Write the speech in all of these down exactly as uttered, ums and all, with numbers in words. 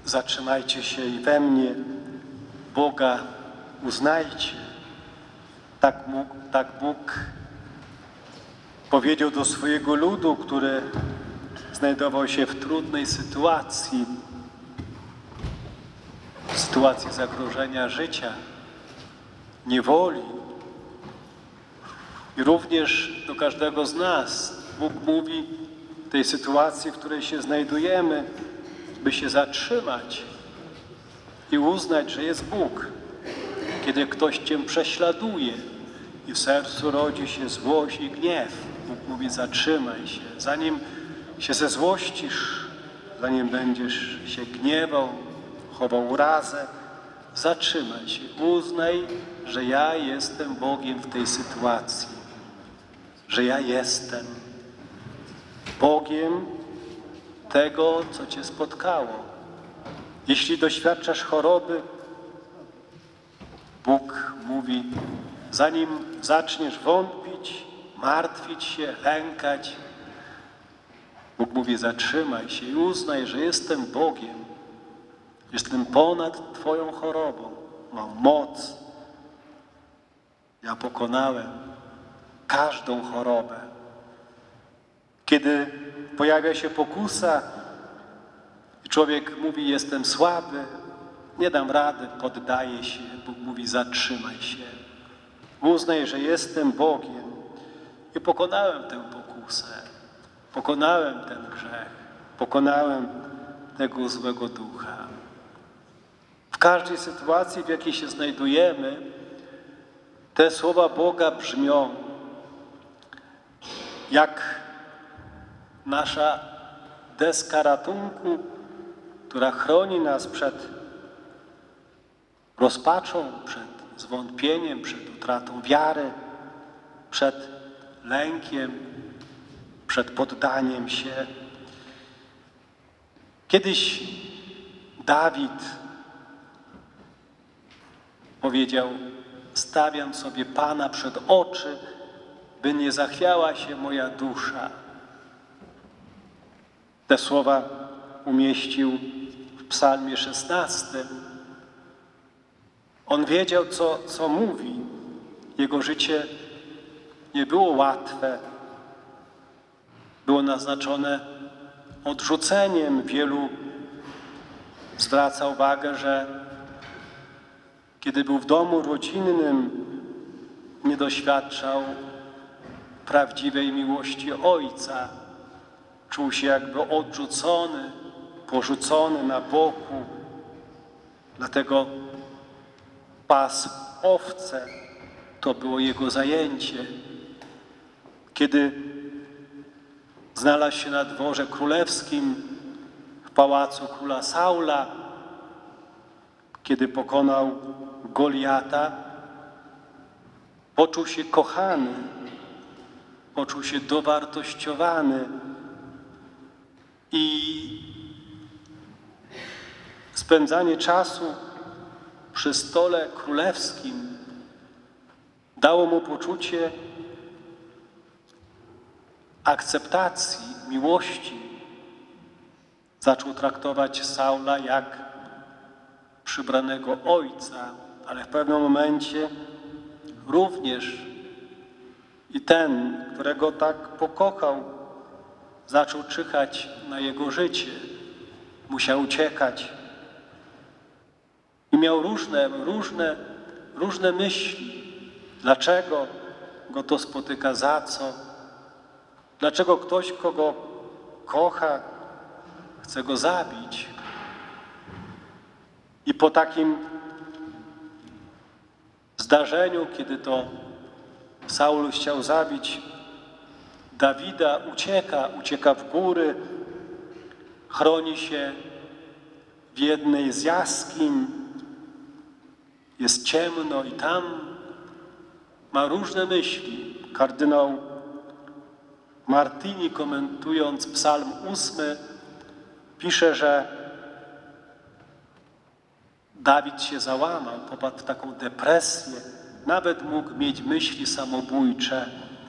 zatrzymajcie się i we mnie Boga uznajcie. Tak, mógł, tak Bóg powiedział do swojego ludu, który znajdował się w trudnej sytuacji, w sytuacji zagrożenia życia, niewoli. I również do każdego z nas Bóg mówi w tej sytuacji, w której się znajdujemy, by się zatrzymać i uznać, że jest Bóg. Kiedy ktoś cię prześladuje i w sercu rodzi się złość i gniew, Bóg mówi: zatrzymaj się. Zanim się zezłościsz, zanim będziesz się gniewał, chował urazę, zatrzymaj się. Uznaj, że ja jestem Bogiem w tej sytuacji. Że ja jestem Bogiem tego, co cię spotkało. Jeśli doświadczasz choroby, Bóg mówi: zanim zaczniesz wątpić, martwić się, lękać, Bóg mówi: zatrzymaj się i uznaj, że jestem Bogiem. Jestem ponad twoją chorobą. Mam moc. Ja pokonałem każdą chorobę. Kiedy pojawia się pokusa i człowiek mówi: jestem słaby, nie dam rady, poddaję się, Bóg mówi: zatrzymaj się. Uznaj, że jestem Bogiem i pokonałem tę pokusę, pokonałem ten grzech, pokonałem tego złego ducha. W każdej sytuacji, w jakiej się znajdujemy, te słowa Boga brzmią jak nasza deska ratunku, która chroni nas przed rozpaczą, przed zwątpieniem, przed utratą wiary, przed lękiem, przed poddaniem się. Kiedyś Dawid powiedział: stawiam sobie Pana przed oczy, by nie zachwiała się moja dusza. Te słowa umieścił w psalmie szesnastym. On wiedział, co, co mówi. Jego życie nie było łatwe. Było naznaczone odrzuceniem. Wielu zwraca uwagę, że kiedy był w domu rodzinnym, nie doświadczał prawdziwej miłości Ojca. Czuł się jakby odrzucony, porzucony na boku. Dlatego pas owce to było jego zajęcie. Kiedy znalazł się na dworze królewskim w pałacu króla Saula, kiedy pokonał Goliata, poczuł się kochany, poczuł się dowartościowany i spędzanie czasu przy stole królewskim dało mu poczucie akceptacji, miłości. Zaczął traktować Saula jak przybranego ojca, ale w pewnym momencie również i ten, którego tak pokochał, zaczął czyhać na jego życie. Musiał uciekać. I miał różne, różne, różne myśli. Dlaczego go to spotyka, za co? Dlaczego ktoś, kogo kocha, chce go zabić? I po takim zdarzeniu, kiedy to Saul chciał zabić Dawida, ucieka, ucieka w góry, chroni się w jednej z jaskiń, jest ciemno i tam ma różne myśli. Kardynał Martini, komentując psalm ósmy, pisze, że Dawid się załamał, popadł w taką depresję, nawet mógł mieć myśli samobójcze.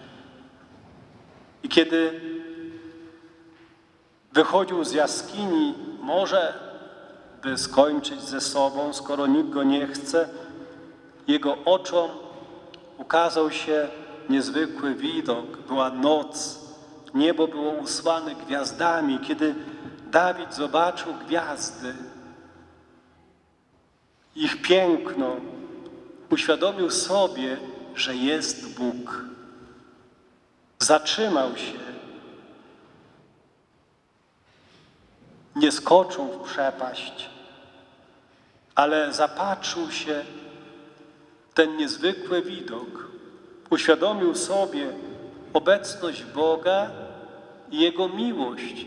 I kiedy wychodził z jaskini, może by skończyć ze sobą, skoro nikt go nie chce. Jego oczom ukazał się niezwykły widok. Była noc, niebo było usłane gwiazdami. Kiedy Dawid zobaczył gwiazdy, ich piękno, uświadomił sobie, że jest Bóg. Zatrzymał się. Nie skoczył w przepaść, ale zapatrzył się w ten niezwykły widok. Uświadomił sobie obecność Boga i Jego miłość.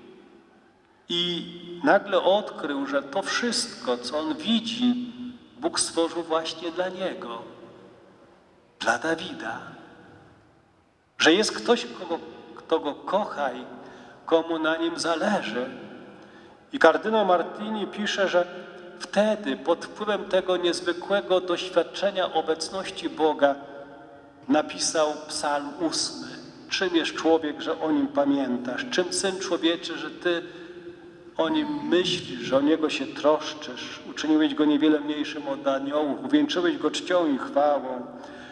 I nagle odkrył, że to wszystko, co on widzi, Bóg stworzył właśnie dla niego, dla Dawida. Że jest ktoś, kogo, kto go kocha i komu na nim zależy. I kardynał Martini pisze, że wtedy pod wpływem tego niezwykłego doświadczenia obecności Boga napisał psalm ósmy. Czym jest człowiek, że o nim pamiętasz? Czym syn człowieczy, że ty o nim myślisz, że o niego się troszczysz? Uczyniłeś go niewiele mniejszym od aniołów, uwieńczyłeś go czcią i chwałą.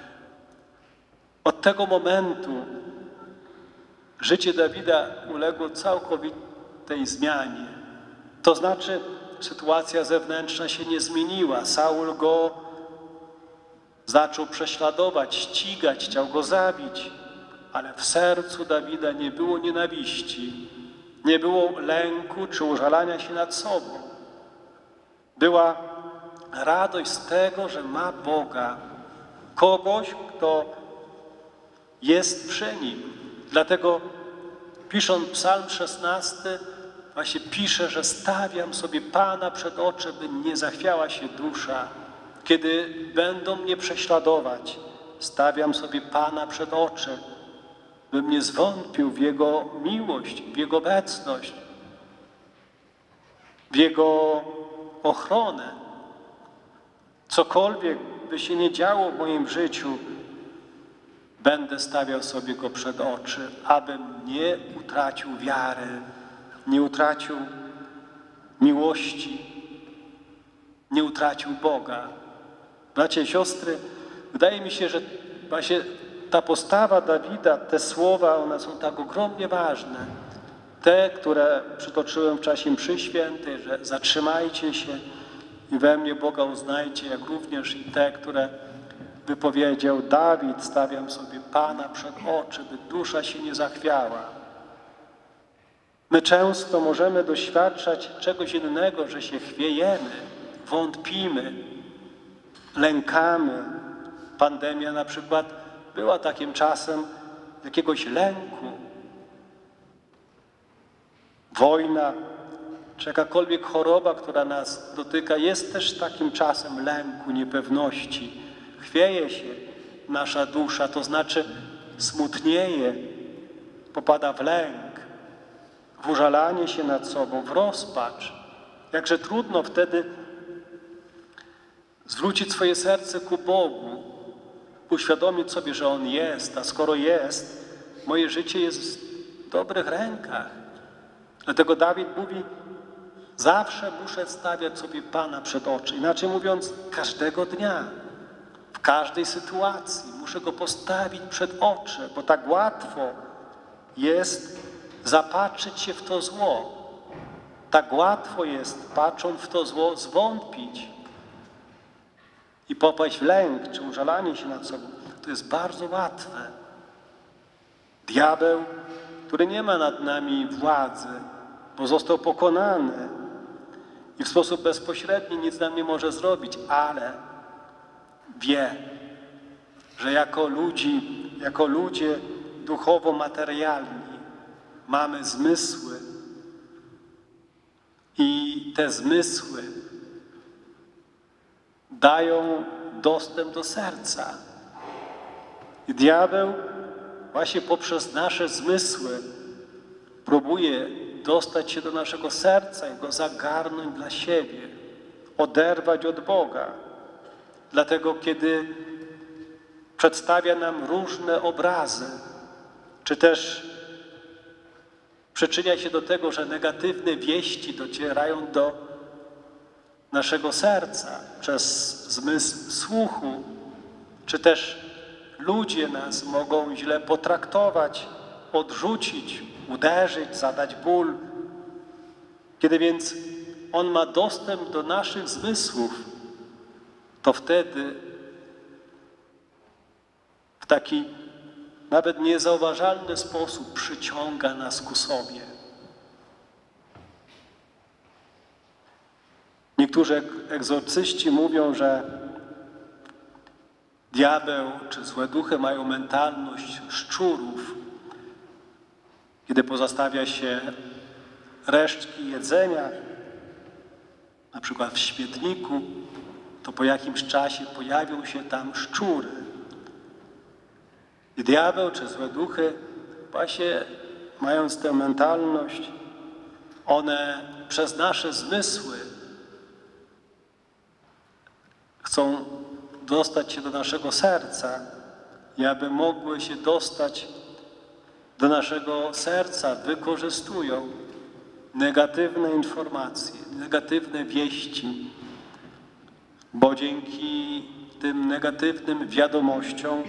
Od tego momentu życie Dawida uległo całkowitej zmianie. To znaczy, sytuacja zewnętrzna się nie zmieniła. Saul go zaczął prześladować, ścigać, chciał go zabić, ale w sercu Dawida nie było nienawiści, nie było lęku czy użalania się nad sobą. Była radość z tego, że ma Boga, kogoś, kto jest przy nim. Dlatego pisząc psalm szesnasty, właśnie pisze, że stawiam sobie Pana przed oczy, by nie zachwiała się dusza. Kiedy będą mnie prześladować, stawiam sobie Pana przed oczy, bym nie zwątpił w Jego miłość, w Jego obecność, w Jego ochronę. Cokolwiek by się nie działo w moim życiu, będę stawiał sobie Go przed oczy, abym nie utracił wiary, nie utracił miłości, nie utracił Boga. Bracia i siostry, wydaje mi się, że właśnie ta postawa Dawida, te słowa, one są tak ogromnie ważne. Te, które przytoczyłem w czasie mszy świętej, że zatrzymajcie się i we mnie Boga uznajcie, jak również i te, które wypowiedział Dawid, stawiam sobie Pana przed oczy, by dusza się nie zachwiała. My często możemy doświadczać czegoś innego, że się chwiejemy, wątpimy, lękamy. Pandemia na przykład była takim czasem jakiegoś lęku. Wojna, czy jakakolwiek choroba, która nas dotyka, jest też takim czasem lęku, niepewności. Chwieje się nasza dusza, to znaczy smutnieje, popada w lęk, w użalanie się nad sobą, w rozpacz. Jakże trudno wtedy zwrócić swoje serce ku Bogu, uświadomić sobie, że On jest, a skoro jest, moje życie jest w dobrych rękach. Dlatego Dawid mówi, zawsze muszę stawiać sobie Pana przed oczy. Inaczej mówiąc, każdego dnia, w każdej sytuacji muszę Go postawić przed oczy, bo tak łatwo jest zapatrzyć się w to zło. Tak łatwo jest, patrząc w to zło, zwątpić i popaść w lęk, czy użalanie się nad sobą. To jest bardzo łatwe. Diabeł, który nie ma nad nami władzy, bo został pokonany i w sposób bezpośredni nic nam nie może zrobić, ale wie, że jako ludzi, jako ludzie duchowo-materialni mamy zmysły i te zmysły dają dostęp do serca. I diabeł właśnie poprzez nasze zmysły próbuje dostać się do naszego serca i go zagarnąć dla siebie, oderwać od Boga. Dlatego kiedy przedstawia nam różne obrazy, czy też przyczynia się do tego, że negatywne wieści docierają do naszego serca, przez zmysł słuchu, czy też ludzie nas mogą źle potraktować, odrzucić, uderzyć, zadać ból. Kiedy więc On ma dostęp do naszych zmysłów, to wtedy w taki nawet niezauważalny sposób przyciąga nas ku sobie. Niektórzy egzorcyści mówią, że diabeł czy złe duchy mają mentalność szczurów. Kiedy pozostawia się resztki jedzenia, na przykład w śmietniku, to po jakimś czasie pojawią się tam szczury. I diabeł czy złe duchy, właśnie mając tę mentalność, one przez nasze zmysły chcą dostać się do naszego serca i aby mogły się dostać do naszego serca, wykorzystują negatywne informacje, negatywne wieści, bo dzięki tym negatywnym wiadomościom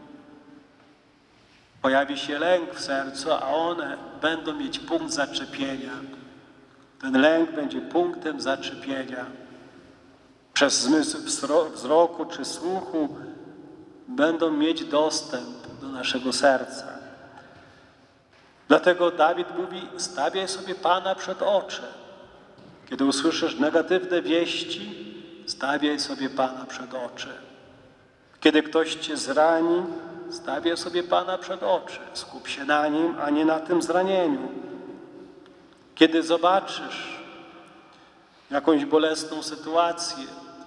pojawi się lęk w sercu, a one będą mieć punkt zaczepienia. Ten lęk będzie punktem zaczepienia. Przez zmysł wzroku czy słuchu będą mieć dostęp do naszego serca. Dlatego Dawid mówi, stawiaj sobie Pana przed oczy. Kiedy usłyszysz negatywne wieści, stawiaj sobie Pana przed oczy. Kiedy ktoś cię zrani, stawiaj sobie Pana przed oczy. Skup się na Nim, a nie na tym zranieniu. Kiedy zobaczysz jakąś bolesną sytuację,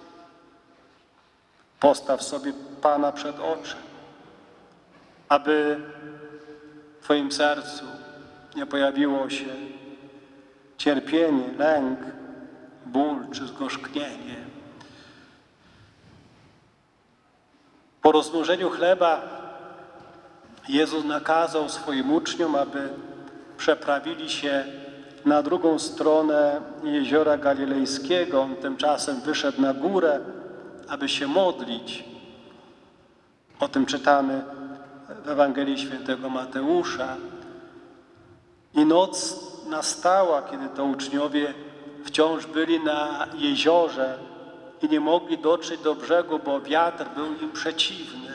postaw sobie Pana przed oczy, aby w Twoim sercu nie pojawiło się cierpienie, lęk, ból czy zgorzknienie. Po rozmnożeniu chleba Jezus nakazał swoim uczniom, aby przeprawili się na drugą stronę jeziora galilejskiego. On tymczasem wyszedł na górę, aby się modlić. O tym czytamy w Ewangelii Świętego Mateusza. I noc nastała, kiedy to uczniowie wciąż byli na jeziorze i nie mogli dotrzeć do brzegu, bo wiatr był im przeciwny.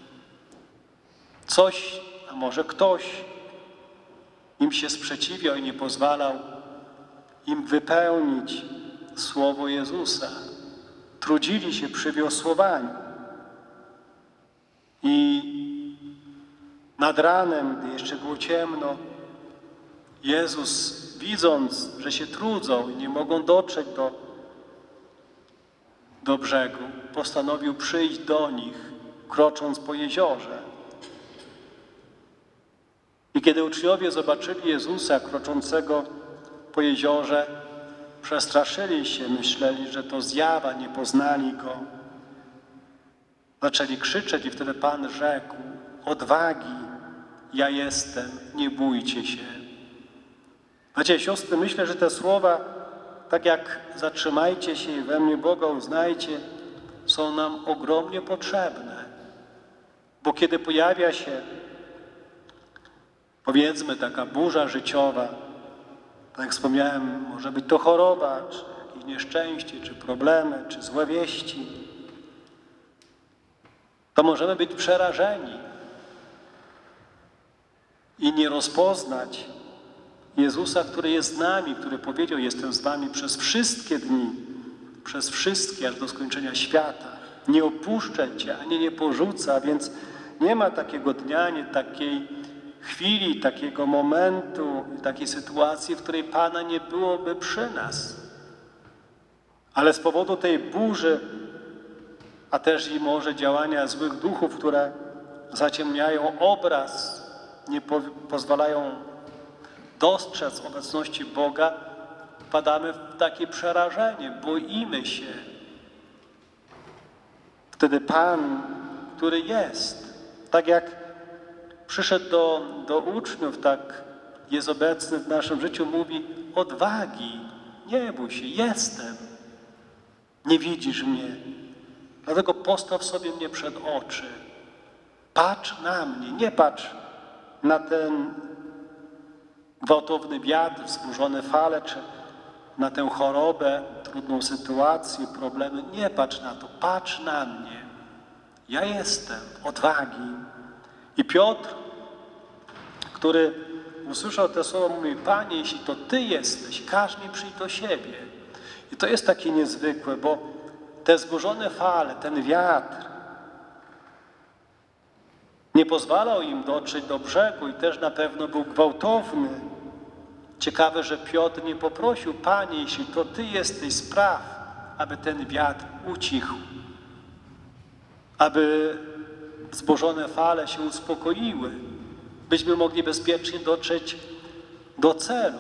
Coś, a może ktoś im się sprzeciwiał i nie pozwalał im wypełnić słowo Jezusa. Trudzili się przy wiosłowaniu. I nad ranem, gdy jeszcze było ciemno, Jezus, widząc, że się trudzą i nie mogą dotrzeć do, do brzegu, postanowił przyjść do nich, krocząc po jeziorze. I kiedy uczniowie zobaczyli Jezusa kroczącego po jeziorze, przestraszyli się, myśleli, że to zjawa, nie poznali Go. Zaczęli krzyczeć i wtedy Pan rzekł, odwagi, ja jestem, nie bójcie się. Wiecie, siostry, myślę, że te słowa, tak jak zatrzymajcie się i we mnie Boga uznajcie, są nam ogromnie potrzebne. Bo kiedy pojawia się, powiedzmy, taka burza życiowa, tak jak wspomniałem, może być to choroba, czy jakieś nieszczęście, czy problemy, czy złe wieści, to możemy być przerażeni i nie rozpoznać Jezusa, który jest z nami, który powiedział, jestem z wami przez wszystkie dni, przez wszystkie, aż do skończenia świata. Nie opuszczę cię, ani nie porzuca, więc nie ma takiego dnia, nie takiej chwili, takiego momentu, takiej sytuacji, w której Pana nie byłoby przy nas. Ale z powodu tej burzy, a też i może działania złych duchów, które zaciemniają obraz, nie po, pozwalają dostrzec obecności Boga, wpadamy w takie przerażenie, boimy się. Wtedy Pan, który jest, tak jak przyszedł do, do uczniów, tak jest obecny w naszym życiu, mówi odwagi, nie bój się, jestem. Nie widzisz mnie. Dlatego postaw sobie mnie przed oczy. Patrz na mnie, nie patrz na ten gwałtowny wiatr, wzburzone fale, czy na tę chorobę, trudną sytuację, problemy. Nie patrz na to, patrz na mnie. Ja jestem, odwagi. I Piotr, który usłyszał te słowa, mówi: Panie, jeśli to Ty jesteś, każ mi przyjść do siebie. I to jest takie niezwykłe, bo te wzburzone fale, ten wiatr nie pozwalał im dotrzeć do brzegu i też na pewno był gwałtowny. Ciekawe, że Piotr nie poprosił: Panie, jeśli to Ty jesteś, spraw, aby ten wiatr ucichł, aby wzburzone fale się uspokoiły, byśmy mogli bezpiecznie dotrzeć do celu.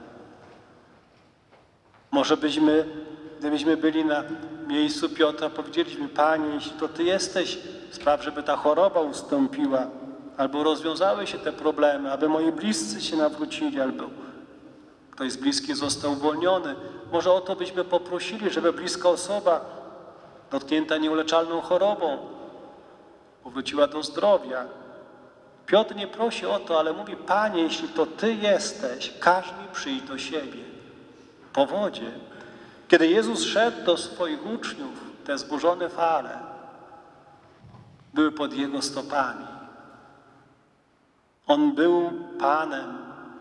Może byśmy, gdybyśmy byli na miejscu Piotra, powiedzieliśmy: Panie, jeśli to Ty jesteś, spraw, żeby ta choroba ustąpiła, albo rozwiązały się te problemy, aby moi bliscy się nawrócili, albo ktoś z bliskich został uwolniony. Może o to byśmy poprosili, żeby bliska osoba dotknięta nieuleczalną chorobą powróciła do zdrowia. Piotr nie prosi o to, ale mówi: Panie, jeśli to Ty jesteś, każ mi przyjść do siebie. Po wodzie. Kiedy Jezus szedł do swoich uczniów, te zburzone fale były pod Jego stopami. On był Panem.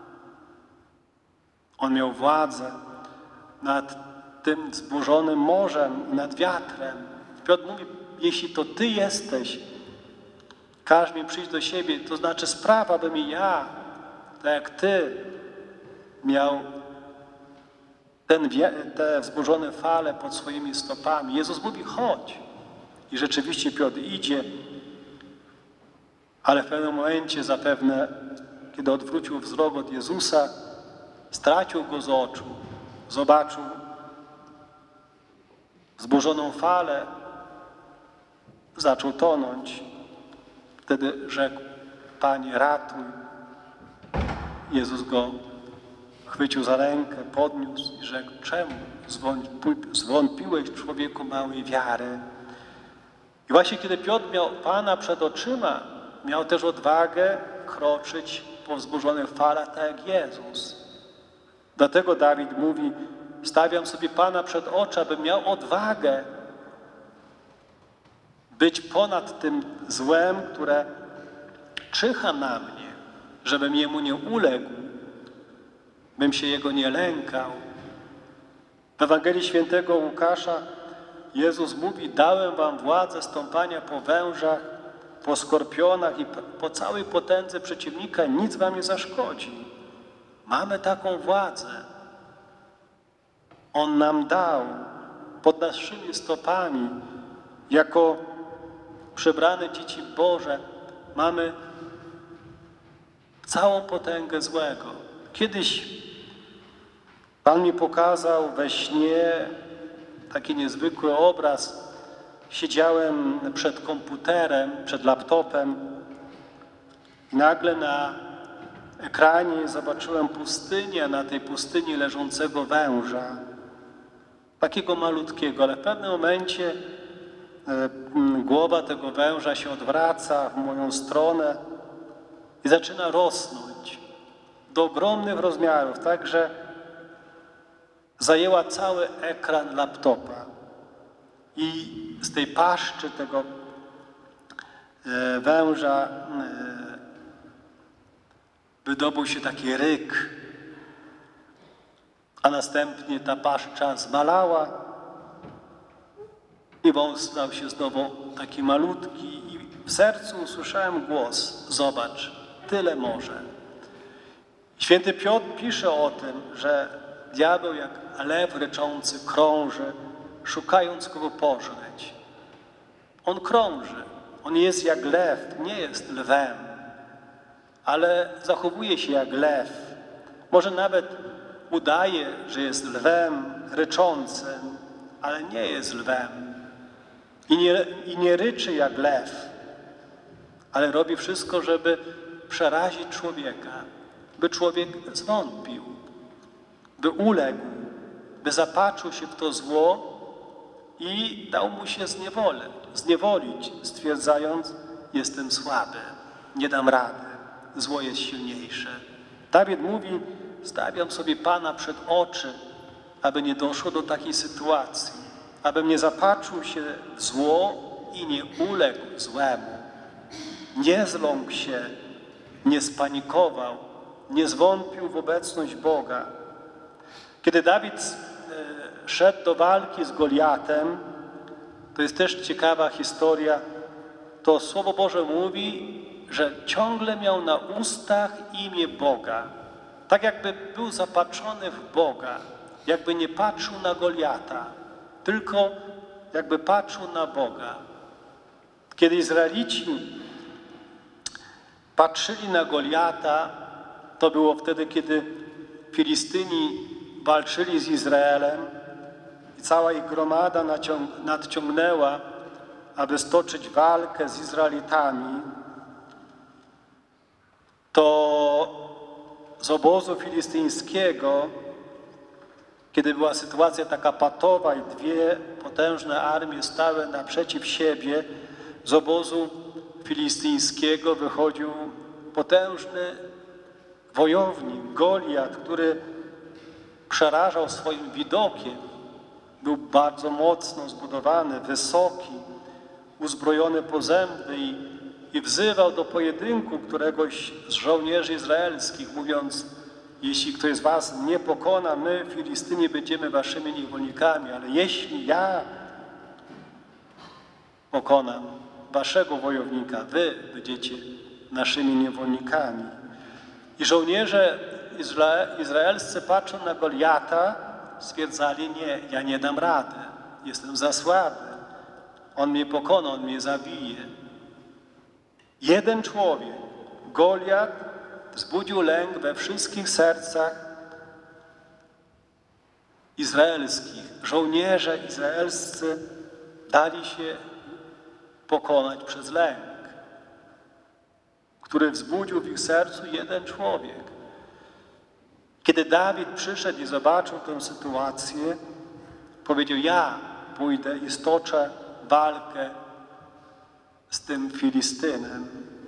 On miał władzę nad tym wzburzonym morzem, nad wiatrem. Piotr mówi: jeśli to Ty jesteś, każ mi przyjść do siebie, to znaczy spraw, abym i ja, tak jak Ty, miał ten, te wzburzone fale pod swoimi stopami. Jezus mówi: chodź. I rzeczywiście Piotr idzie, ale w pewnym momencie zapewne, kiedy odwrócił wzrok od Jezusa, stracił Go z oczu, zobaczył wzburzoną falę, zaczął tonąć. Wtedy rzekł: Panie, ratuj. Jezus go chwycił za rękę, podniósł i rzekł: czemu zwątpiłeś, człowieku małej wiary? I właśnie kiedy Piotr miał Pana przed oczyma, miał też odwagę kroczyć po wzburzonych falach, tak jak Jezus. Dlatego Dawid mówi: stawiam sobie Pana przed oczy, abym miał odwagę być ponad tym złem, które czyha na mnie, żebym jemu nie uległ, bym się jego nie lękał. W Ewangelii Świętego Łukasza Jezus mówi: dałem wam władzę stąpania po wężach, po skorpionach i po całej potędze przeciwnika, nic wam nie zaszkodzi. Mamy taką władzę. On nam dał pod naszymi stopami. Jako przebrane dzieci Boże mamy całą potęgę złego. Kiedyś Pan mi pokazał we śnie taki niezwykły obraz. Siedziałem przed komputerem, przed laptopem i nagle na ekranie zobaczyłem pustynię, a na tej pustyni leżącego węża. Takiego malutkiego, ale w pewnym momencie głowa tego węża się odwraca w moją stronę i zaczyna rosnąć do ogromnych rozmiarów, tak że zajęła cały ekran laptopa. I z tej paszczy tego węża wydobył się taki ryk, a następnie ta paszcza zmalała i wąż stał się znowu taki malutki i w sercu usłyszałem głos: zobacz, tyle może. Święty Piotr pisze o tym, że diabeł jak lew ryczący krąży, szukając kogo pożreć. On krąży, on jest jak lew, nie jest lwem, ale zachowuje się jak lew. Może nawet udaje, że jest lwem ryczącym, ale nie jest lwem. I nie, i nie ryczy jak lew, ale robi wszystko, żeby przerazić człowieka, by człowiek zwątpił, by uległ, by zapatrzył się w to zło i dał mu się zniewolę, zniewolić, stwierdzając, jestem słaby, nie dam rady, zło jest silniejsze. Dawid mówi, stawiam sobie Pana przed oczy, aby nie doszło do takiej sytuacji, abym nie zapatrzył się w zło i nie uległ złemu. Nie zląkł się, nie spanikował, nie zwątpił w obecność Boga. Kiedy Dawid e, szedł do walki z Goliatem, to jest też ciekawa historia, to Słowo Boże mówi, że ciągle miał na ustach imię Boga. Tak jakby był zapatrzony w Boga, jakby nie patrzył na Goliata, tylko jakby patrzył na Boga. Kiedy Izraelici patrzyli na Goliata, to było wtedy, kiedy Filistyni walczyli z Izraelem i cała ich gromada nadciągnęła, aby stoczyć walkę z Izraelitami, to z obozu filistyńskiego, kiedy była sytuacja taka patowa i dwie potężne armie stały naprzeciw siebie, z obozu filistyńskiego wychodził potężny wojownik, Goliat, który przerażał swoim widokiem. Był bardzo mocno zbudowany, wysoki, uzbrojony po zęby i, i wzywał do pojedynku któregoś z żołnierzy izraelskich, mówiąc, jeśli ktoś z was nie pokona, my, Filistyni, będziemy waszymi niewolnikami, ale jeśli ja pokonam waszego wojownika, wy będziecie naszymi niewolnikami. I żołnierze izra izraelscy, patrząc na Goliata, stwierdzali, nie, ja nie dam rady, jestem za słaby, on mnie pokona, on mnie zabije. Jeden człowiek, Goliat, wzbudził lęk we wszystkich sercach izraelskich. Żołnierze izraelscy dali się pokonać przez lęk, który wzbudził w ich sercu jeden człowiek. Kiedy Dawid przyszedł i zobaczył tę sytuację, powiedział, ja pójdę i stoczę walkę z tym Filistynem.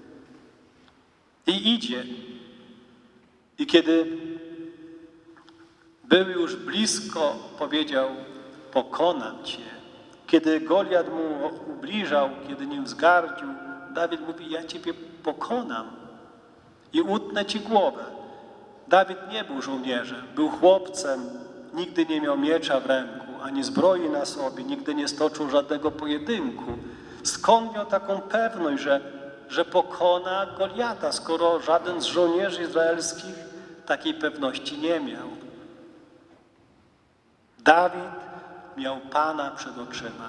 I idzie. I kiedy był już blisko, powiedział, pokonam cię. Kiedy Goliat mu ubliżał, kiedy nim wzgardził, Dawid mówi, ja ciebie pokonam i utnę ci głowę. Dawid nie był żołnierzem, był chłopcem, nigdy nie miał miecza w ręku, ani zbroi na sobie, nigdy nie stoczył żadnego pojedynku. Skąd miał taką pewność, że, że pokona Goliata, skoro żaden z żołnierzy izraelskich takiej pewności nie miał? Dawid miał Pana przed oczyma.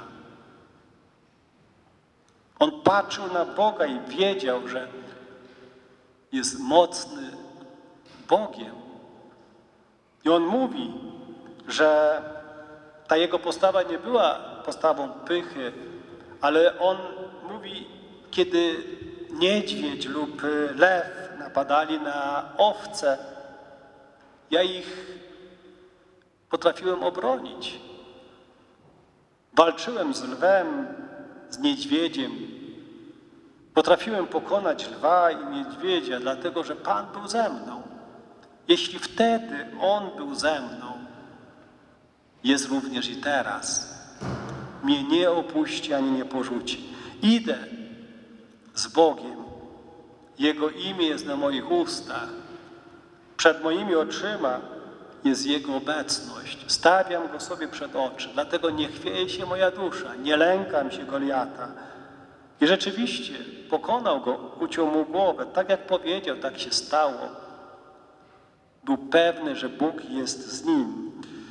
On patrzył na Boga i wiedział, że jest mocny Bogiem. I on mówi, że ta jego postawa nie była postawą pychy, ale on mówi, kiedy niedźwiedź lub lew napadali na owce, ja ich potrafiłem obronić. Walczyłem z lwem, z niedźwiedziem. Potrafiłem pokonać lwa i niedźwiedzia, dlatego że Pan był ze mną. Jeśli wtedy On był ze mną, jest również i teraz. Mnie nie opuści ani nie porzuci. Idę z Bogiem. Jego imię jest na moich ustach. Przed moimi oczyma jest Jego obecność. Stawiam Go sobie przed oczy. Dlatego nie chwieje się moja dusza. Nie lękam się Goliata. I rzeczywiście pokonał go, uciął mu głowę. Tak jak powiedział, tak się stało. Był pewny, że Bóg jest z nim.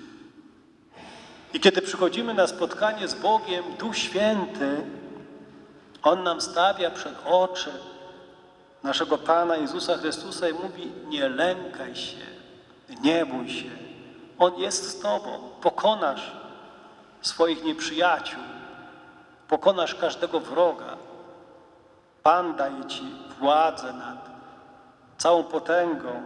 I kiedy przychodzimy na spotkanie z Bogiem, Duch Święty, On nam stawia przed oczy naszego Pana Jezusa Chrystusa i mówi, nie lękaj się, nie bój się. On jest z Tobą. Pokonasz swoich nieprzyjaciół. Pokonasz każdego wroga. Pan daje Ci władzę nad całą potęgą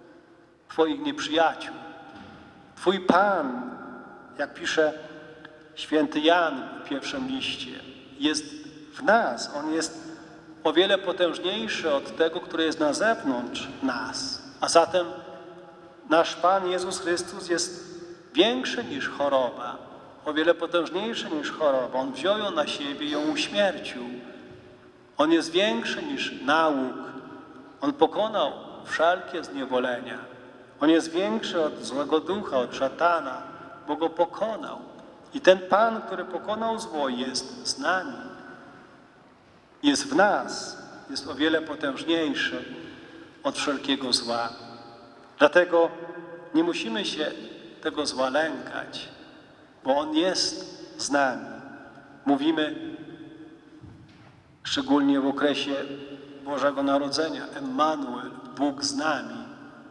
Twoich nieprzyjaciół. Twój Pan, jak pisze święty Jan w pierwszym liście, jest w nas. On jest o wiele potężniejszy od tego, który jest na zewnątrz nas. A zatem nasz Pan Jezus Chrystus jest większy niż choroba, o wiele potężniejszy niż choroba. On wziął ją na siebie i ją uśmiercił. On jest większy niż nauk. On pokonał wszelkie zniewolenia. On jest większy od złego ducha, od szatana, bo go pokonał. I ten Pan, który pokonał zło, jest z nami. Jest w nas. Jest o wiele potężniejszy od wszelkiego zła. Dlatego nie musimy się tego zła lękać, bo On jest z nami. Mówimy szczególnie w okresie Bożego Narodzenia, Emmanuel, Bóg z nami.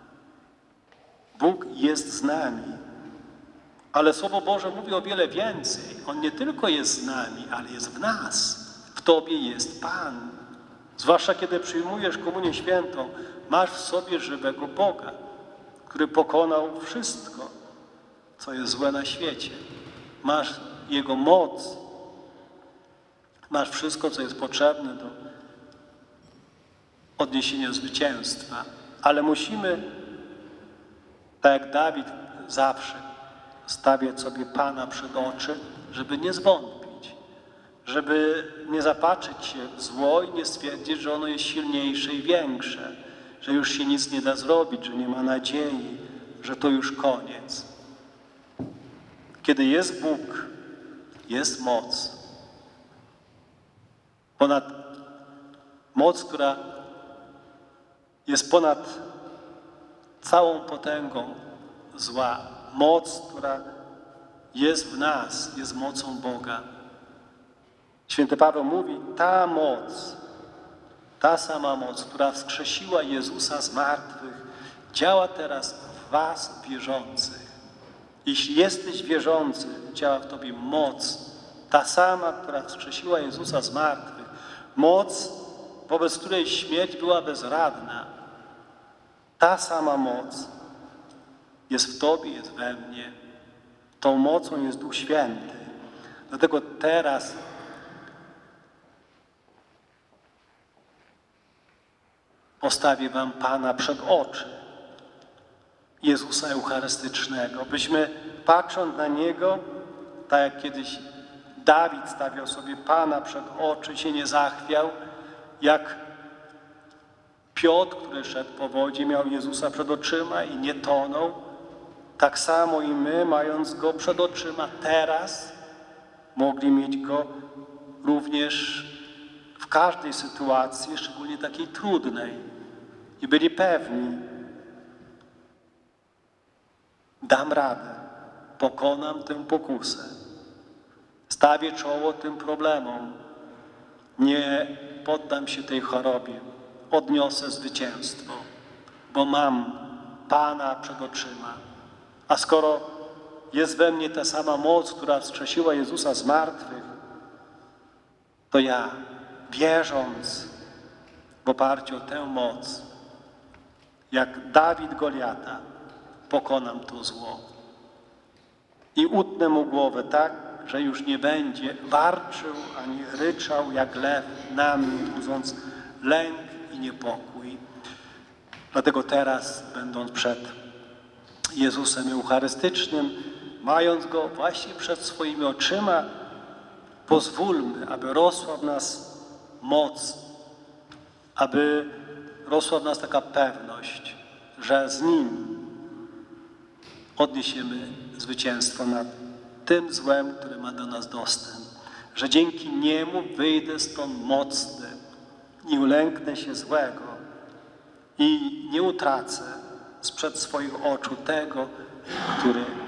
Bóg jest z nami. Ale Słowo Boże mówi o wiele więcej. On nie tylko jest z nami, ale jest w nas. W Tobie jest Pan. Zwłaszcza kiedy przyjmujesz Komunię Świętą, masz w sobie żywego Boga, który pokonał wszystko, co jest złe na świecie. Masz Jego moc. Masz wszystko, co jest potrzebne do odniesienia zwycięstwa. Ale musimy, tak jak Dawid zawsze, stawiać sobie Pana przed oczy, żeby nie zwątpić, żeby nie zapatrzyć się w zło i nie stwierdzić, że ono jest silniejsze i większe, że już się nic nie da zrobić, że nie ma nadziei, że to już koniec. Kiedy jest Bóg, jest moc. Ponad moc, która jest ponad całą potęgą zła. Moc, która jest w nas, jest mocą Boga. Święty Paweł mówi, ta moc, ta sama moc, która wskrzesiła Jezusa z martwych, działa teraz w was wierzących. Jeśli jesteś wierzący, działa w tobie moc, ta sama, która wskrzesiła Jezusa z martwych. Moc, wobec której śmierć była bezradna. Ta sama moc jest w tobie, jest we mnie. Tą mocą jest Duch Święty. Dlatego teraz postawię wam Pana przed oczy. Jezusa Eucharystycznego. Byśmy patrząc na Niego, tak jak kiedyś Dawid stawiał sobie Pana przed oczy, się nie zachwiał, jak Piotr, który szedł po wodzie, miał Jezusa przed oczyma i nie tonął. Tak samo i my, mając Go przed oczyma teraz, mogli mieć Go również w każdej sytuacji, szczególnie takiej trudnej. I byli pewni, dam radę, pokonam tę pokusę, stawię czoło tym problemom, nie poddam się tej chorobie, odniosę zwycięstwo, bo mam Pana przed oczyma. A skoro jest we mnie ta sama moc, która wskrzesiła Jezusa z martwych, to ja, wierząc w oparciu o tę moc, jak Dawid Goliata, pokonam to zło. I utnę mu głowę tak, że już nie będzie warczył ani ryczał jak lew na mnie, budząc lęk i niepokój. Dlatego teraz, będąc przed Jezusem Eucharystycznym, mając Go właśnie przed swoimi oczyma, pozwólmy, aby rosła w nas moc, aby rosła w nas taka pewność, że z Nim odniesiemy zwycięstwo nad tym złem, które ma do nas dostęp. Że dzięki Niemu wyjdę stąd mocny, nie ulęknę się złego i nie utracę sprzed swoich oczu tego, który